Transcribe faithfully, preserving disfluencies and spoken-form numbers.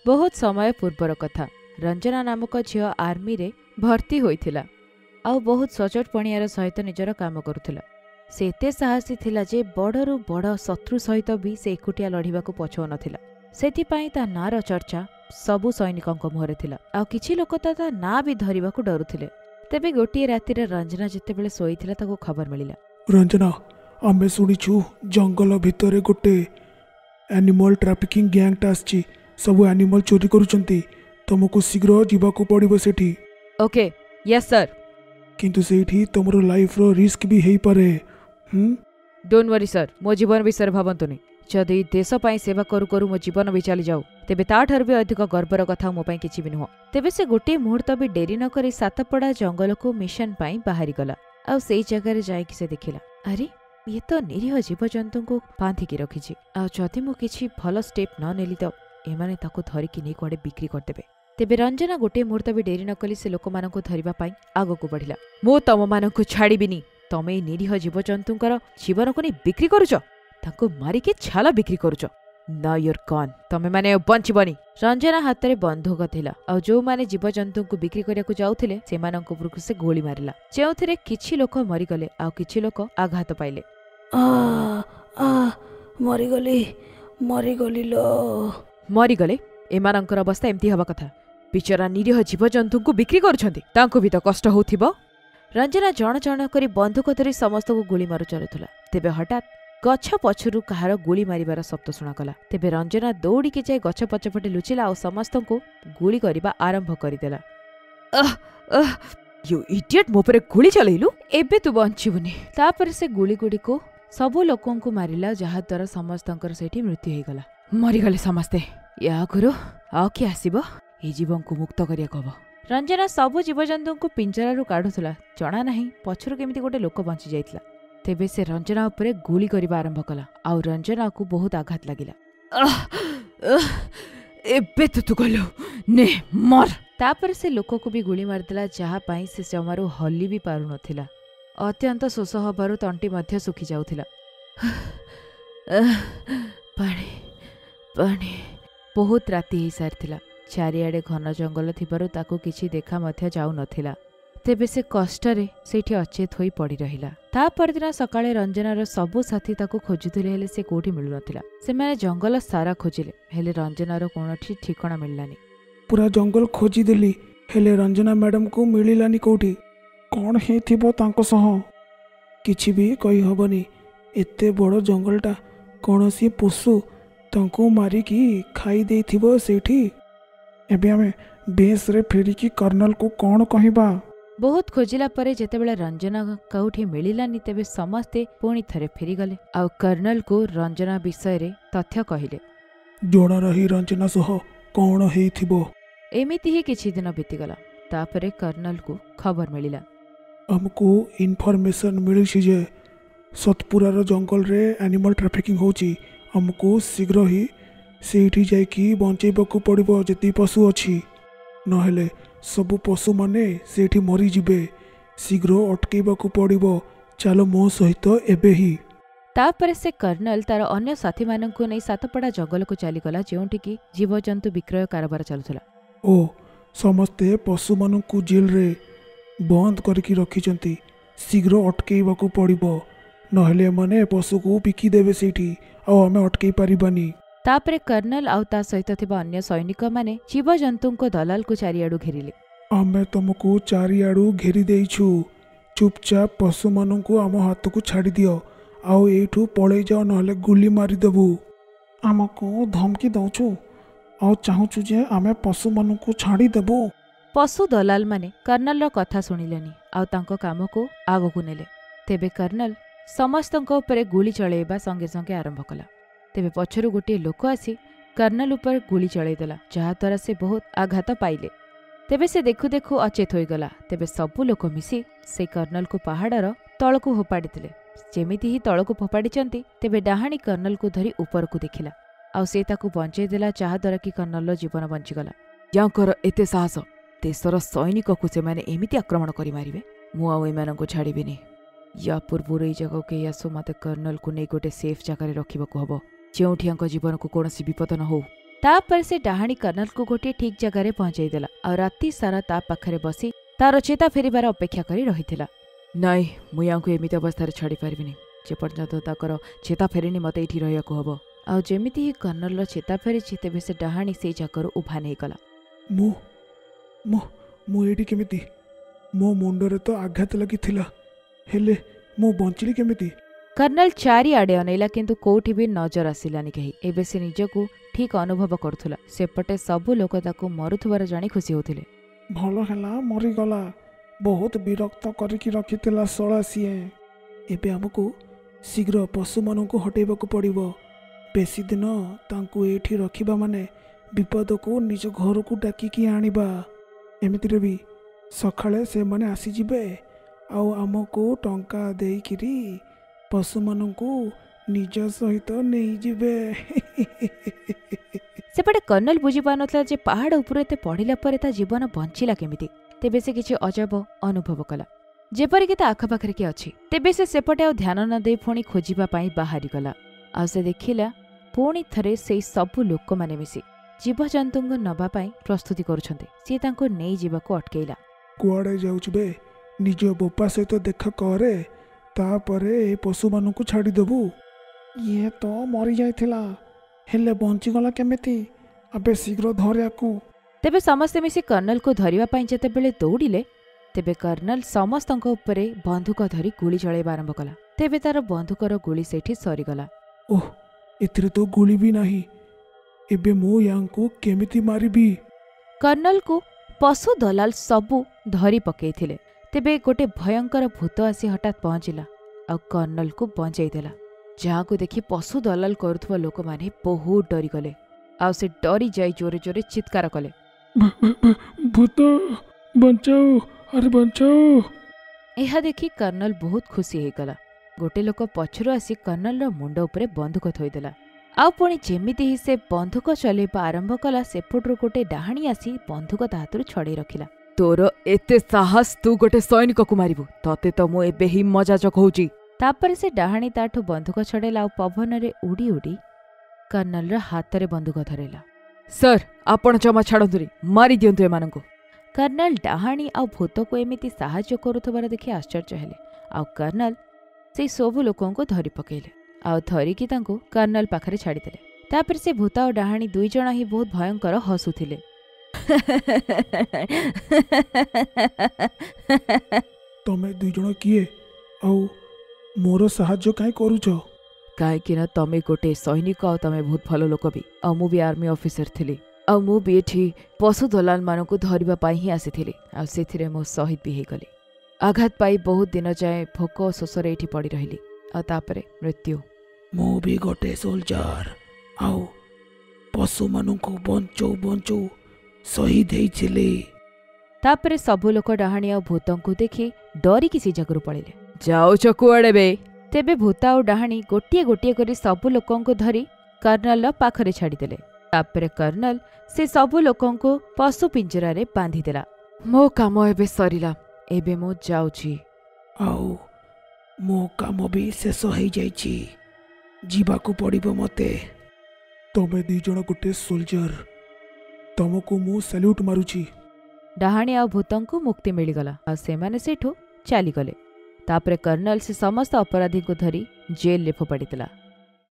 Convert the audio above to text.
बहुत समय पूर्वर कथा। रंजना नामक झील आर्मी रे भर्ती होइथिला आउ बहुत सचोट पणियार सहित निजर काम करुथिला। से एते साहसी थिला जे बड़रू बड़ शत्रु सहित भी से एकुटिया लढ़िबाकू पछौ नथिला। सेथिपाई ता नार चर्चा सबु सैनिकंक मुहरे थिला आउ किछि लोक ता ता ना भी धरिबाकू डरुथिले। तेबे गोटिए रातिर रंजना जेतेबेले सोइथिला ताकू खबर मिलिला। रंजना आमे सुनिछु जंगल भितरे गोटे एनिमल ट्राफिकिंग गैंग आछि, सब एनिमल चोरी करूचंती, तुमको शीघ्र जीवाकू पड़िबो सेठी। Okay yes sir. किंतु सेठी तुमरो लाइफ रो रिस्क भी हेई पारे। हम डोंट वरी सर, मो जीवन विषय भावंतुनी। जदि देश पाई सेवा करू करू मो जीवन भी चली जाऊ तेबे ताठार भी अधिक गर्वर कथा मो पाई किछि भी नुह। तेबे से गोटे मुहूर्त भी डेरी न करी सातपड़ा जंगल को मिशन पाई बाहरी गला आउ सेई जगह जाई कि से देखिला, अरे ये तो निरीह जीवजंतु को बांधिकी रखिछि आ जदि मो किछि भल स्टेप न नेली तो एमाने ताकू धरिकी नहीं कुआडे बिक्री करदेबे। तेबे रंजना गोटे मुहूर्त भी डेरी न कली से लोक मानकु धरिबा पाई आगकू बढ़िला। मो तम मानकु छाड़ीबिनी, तमे निरीह जीवजंतुंकर जीवन को नहीं बिक्री करूच, ताकू मारिके छाला बिक्री करूच। नाउ यूर गॉन, तमे माने बंचिबनी। रंजना हाथ में बंदूक थिला आ जो माने जीवजंतु को बिक्री करिया जाउथिले सेमानक उपरकु से गोली मारिला, जेउथिरे किछि लोक मरिगले आ किछि लोक आघात पाइले। आ आ मरिगली मरिगली लो मरिगले। एमानंकर अवस्था एमती हवा कथा। बिचरा निरीह जीवजंतु को बिक्री करुछंती, तांको भी तो कष्ट होउथिबो। रंजना जण जण करी बंदूक धरी समस्त को गोली मारु चलुथला। तेबे हठात गछ पछरु कहार गोली मारिबार शब्द सुनागला। तेबे रंजना दौड़िके जाए गछ पछपटे लुचिला और समस्त को गोली करिबा आरंभ करिदेला। अह अह यू इडियट, मो पर गोली चलैलु, एबे तू बंचिबुनी। तापर से गोली गुडी को सबु लोकों को मारिला, जहा द्वारा समस्तंकर सेठी मृत्यु हेगला। मरिगले समस्ते। या गुरु आउ कि आसीबो ए जीवन को मुक्त करिया कहबो। रंजना सबु जीवजंतु को पिंजरारू काढुथला, जना नाही पछरु केमिति गोटे लोक बंची जाइतला। तेबे से रंजना उपरे गोली करिबा आरंभ कला आउ रंजना को बहुत आघात लागिला। एबे तो तू गलो ने मर। तापर से लोक को भी गोली मारदेला, जहा पाई से जमारू हल्ली भी पारु नथिला। अत्यंत शोष हबारु तंटी मध्य सुखी जाउथिला। पानी पानी। बहुत राति ही सारिथिला। चारिआडे घन जंगल थिबारु ताकू किछि देखा मध्य जाउ नथिला। तेबे से कष्टरे सेठी अचेत होई पड़ी रहिला। ता परदिन सकाळे रंजनार सबु साथी ताकू खोजुथिले, हेले से कोठी मिलु नथिला। से माने जंगल सारा खोजिले, हेले रंजनार कोनठी ठिकाना मिललानी। पूरा जंगल खोजी देली, हेले रंजना मैडम को मिलिलानी कोठी। कौन हेथिबो तांको सह किछि भी कहि हबनी। एते बड़ जंगलटा कोनोसी पशु तांको मारिकी खाई देथिबो सेठी। एबे हमें बेस रे फेरिकी कर्नल को कौन कहिबा। बहुत खोजिला परे जेतेबेले रंजना कौठी मिलिलानी, तेबे समस्ते पुणी थरे फेरीगले आउ कर्नल को रंजना विषय रे तथ्य कहिले। जोड़ा रही रंजना सह कौन हेथिबो। एमिति ही किछि दिन बीतीगला। तापरे कर्नल को खबर मिलिला। हमको इनफॉरमेशन मिली जे सतपुरार जंगल रे एनिमल ट्रैफिकिंग होची। हमको शीघ्र ही सेठी जाइकी बंचेबाकू पड़िबो जति पशु अछि, नहेले सबु पशु माने सेठी मरी जिबे। शीघ्र अटकेबाकू पड़िबो, चलो मो सहित एबे ही। तापर से कर्नल तार अन्य साथी माननकु नै सातपड़ा जंगल को चलीगला, जेउठी की जीवजंतु विक्रय कारबार चलुथला। ओ समस्ते पशु माननकु जेल रे बंद करके रखिचंती। शीघ्र अटकेबाकू पड़िबो, नहेले माने पशु को बिकी देबे सेठी आ हमें अटके पारिबानी। तापरे कर्नल आउ ता सहित थिबा अन्य सैनिक माने जीवजंतु को दलाल को चारिआडू घेरिले। आमे तुमको चारिआडू घेरी देइछु, चुपचाप पशु माननकु आम हाथ को छाड़ी दियो आउ एठू पळै जाओ, नहले गुली मारी देबू। आमको धमकी दउछु आउ चाहुछु जे आमे पशु माननकु छाड़ी देबू। पशु दलाल माने कर्नल रो कथा सुनिलेनी आउ तांको काम को आगकू नेले। तेबे कर्नल समस्तଙ୍କ ଉପରେ गुली चलैबा संगे संगे आरंभ कला। तेबे पछरु गोटे लोक आसी कर्नल उपर गुली चलैदेला, जहा द्वारा से बहुत आघात पाइले। तेबे से देखु देखु अचेत होइगला। तेबे सबु लोक मिसी से कर्नल को पहाड़र तळकु फोपाडिथिले। जेमिति ही तळकु फोपाडिचंती, तेबे डाहाणी कर्नल को धरी ऊपर को देखिला आउ से ताकू बंचै देला, जहा द्वारा कि कर्नल रो जीवन बंचिगला। यांकर एते साहस, देशर सैनिक को से माने एमिति आक्रमण करि मारिबे, मु आउ एमानंको छाड़िबिनी। या पूर्व ये जगह के आसो मत कर्नल को नहीं गोटे सेफ जगह रखा हम, जो जीवन को कौन विपद न हो। तापर से डाहाणी कर्नल को गोटे ठीक जगह पहुंचाई देला और राति सारा ता पाखरे बसी तार चेता फेरिबार अपेक्षा करी रहिथिला। नाई मु यांकु एमिति अवस्था छाड़ी पारिबिनी जेपर्यंत ताकर चेता फेरिनी मते एठी रहियाको हबो। आ जेमिति ही कर्नल चेता फेरी तेबे से डाहाणी से जगह उभा नहीं गला। मु मु मु एठी केमिति मो मुंडरे तो आघात लागिथिला हेले मु बंचिली केमिति। कर्नल चारि आड़े अनैला किंतु कोठी भी नजर आसिलानी कही। एबे से निजको ठीक अनुभव करुथुला। सेपटे सबु लोक ताको मरुथुबार जानी खुशी होथिले। भलो हैला मरिगला बहुत विरक्त करिकी रखिथिला सळा सिए। एबे हमकु शीघ्र पशु मानकु हटेबाकु पड़िबो। बेसी दिन तांकु एठी रखिबा माने विपद को निज घर को डाकिकी आनिबा। एमितिरे भी सखाळे से माने आसी जिबे आउ हमकु टंका देइकिरी पशु मानकु निज सहित नहीं जिबे। सेपटे कर्नल बुझी पानथला जे पहाड़ ऊपर एते पढ़िला परे ता जीवन बंचिला केमिति। तेबे से किछि अजब अनुभव कला जेपरि कि ता आखपाखरे के अछि। तेबे से सेपटे आ ध्यान न दे पुणी खोजिबा पाई बाहरी गला। आ से देखिला पुणी थरे से सबु लोक माने मिसी जीवजंतुंग नबा पाई प्रस्तुति करुछन्ते। से तांको नेई जीवाको अटकेइला। कुआडे जाउछ बे निज बोपा सहित देखा करे तापरे ए पशु मानकु छाड़ी देबू। ये तो मरी जाइथिला हेले बंची गला केमिति अबे शीघ्र धरियाकू। तेबे समस्ते मिसी कर्नल को धरिबा पाई जेतेबेले दौड़िले तेबे कर्नल समस्तଙ୍କ उपरे बंदूक धरी गुली चलाइबा आरंभ कला। तेबे तार बंदूकर गुली सेठी सरीगला। ओह एथिरे तो गुली भी नाही एबे मो यांकू केमिति मारिबी। कर्नल को पशु दलाल सबु धरी पकेइथिले। तेबे गोटे भयंकर भूत आसी हठात पहुंचिला और कर्नल को बंचाई देला। जहाँ को देखि पशु दलाल करुथुवा लोक माने बहुत डरी गले आ से डरी जाई जोरे जोरे चित्कार कले भूत बंचाओ अरे बंचाओ। यह देखि कर्नल बहुत खुशी हो गला। गोटे लोक पछरु आसी कर्नल रो मुंड उपरे बंदूक थोइदेला। आ पुणी जेमिति ही से बंदूक चलेबा आरंभ कला सेपटरू गोटे डाहाणी आसी बंदूक ता हातरू छड़े रखिला। तोर एते साहस तू गोटे सैनिक को मारिबु तते तो मु एबे ही मजा चखौची। तापर से डाहाणी ताठू बंदूक छड़ेला और पवन रे उड़ी उड़ी कर्नल रा हाथ रे बंदूक धरेला। सर आपण जमा छाड़ंतुरी मारी दियंतु एमानंको। कर्नल डाहाणी आ भूत को एमिति साहाय्य करुथबार देखि आश्चर्य हेले आ कर्नल से सबु लोकों को धरी पकेले आ धरिकी तांको कर्नल पाखरे छाड़ीदेले। तापर से भूत और डाहाणी दुई जण ही बहुत भयंकर हसुथिले। तमे दुई जण किए आउ मोर साहाय्य काई करूछ। कहीं तमें गोटे सैनिक आ तमें बहुत भल लोक भी आ मु भी आर्मी ऑफिसर थिली आ मु भी एठी पशु दलाल मानकु धरिबा पाई ही आसीथिली आ सेथिरे मो शहीद भी हेगली। आघात पाई बहुत दिन जाए भोक शोषरे एठी पड़ी रहिली आ तापरे मृत्यु। मु भी गोटे सोल्जर आउ पशु मानकु बंचो बंचो शहीद हेइथिली। तापरे सबु लोक डाहाणी आ भूतंकु देखि डरी किसी जगरु पळिले। जाउछ कुआडे बे। तेबे भूता और डाहाणी गोटिए गोटिए करी सबु लोकंको धरी कर्नल पाखरे छाड़ीदेले। तापरे कर्नल से सबु लोकंको पशु पिंजरा रे बांधी देला। मो काम एबे सरिला एबे मो जाउची आउ मो काम भी शेष हो जाइछि जीवाकू पड़िबो मते। तमे दी जण गोटे सोल्जर तमको मु सैल्यूट मारुछि। डाहाणी आ भूतंकु मुक्ति मिलिगला आ सेमाने सेठू चली गले। तापरे कर्नल से समस्त अपराधी को धरी जेल रे फोपाड़ी देला।